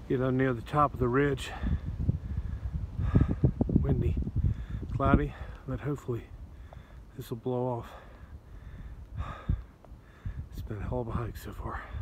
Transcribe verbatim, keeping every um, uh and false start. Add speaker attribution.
Speaker 1: Get on near the top of the ridge. Windy, cloudy, but hopefully this will blow off. It's been a hell of a hike so far.